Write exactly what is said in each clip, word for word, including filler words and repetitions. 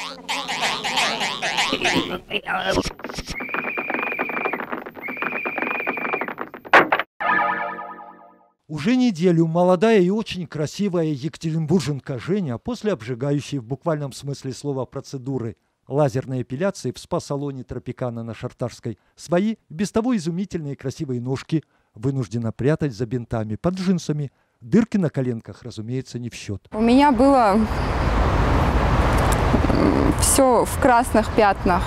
Уже неделю молодая и очень красивая екатеринбурженка Женя после обжигающей в буквальном смысле слова процедуры лазерной эпиляции в спа-салоне Тропикана на Шартарской свои без того изумительные красивые ножки вынуждена прятать за бинтами под джинсами. Дырки на коленках, разумеется, не в счет. У меня было все в красных пятнах,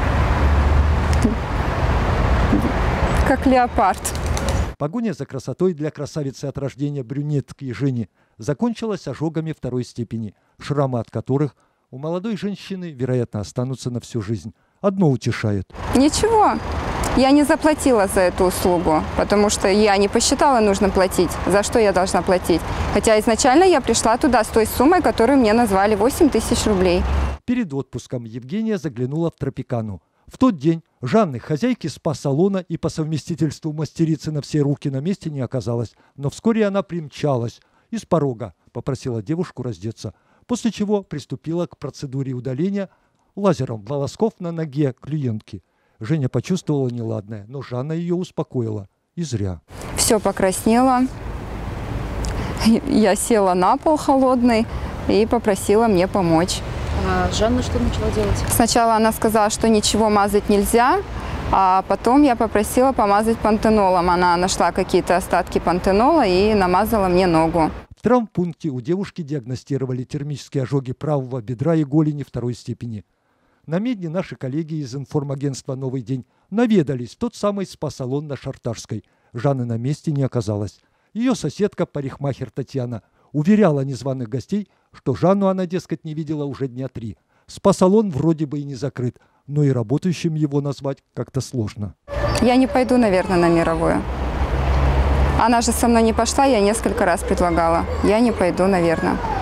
как леопард. Погоня за красотой для красавицы от рождения брюнетки Жени закончилась ожогами второй степени, шрамы от которых у молодой женщины, вероятно, останутся на всю жизнь. Одно утешает. Ничего, я не заплатила за эту услугу, потому что я не посчитала нужно платить. За что я должна платить? Хотя изначально я пришла туда с той суммой, которую мне назвали восемь тысяч рублей. Перед отпуском Евгения заглянула в Тропикану. В тот день Жанны, хозяйки спа-салона и по совместительству мастерицы на все руки, на месте не оказалось, но вскоре она примчалась и с порога попросила девушку раздеться, после чего приступила к процедуре удаления лазером волосков на ноге клиентки. Женя почувствовала неладное, но Жанна ее успокоила. И зря. Все покраснело. Я села на пол холодный и попросила мне помочь. А Жанна что начала делать? Сначала она сказала, что ничего мазать нельзя, а потом я попросила помазать пантенолом. Она нашла какие-то остатки пантенола и намазала мне ногу. В травмпункте у девушки диагностировали термические ожоги правого бедра и голени второй степени. На Медне наши коллеги из информагентства «Новый день» наведались в тот самый спа-салон на Шартарской. Жанны на месте не оказалось. Ее соседка, парикмахер Татьяна, уверяла незваных гостей, что Жанну она, дескать, не видела уже дня три. Спа-салон вроде бы и не закрыт, но и работающим его назвать как-то сложно. Я не пойду, наверное, на мировую. Она же со мной не пошла, я несколько раз предлагала. Я не пойду, наверное.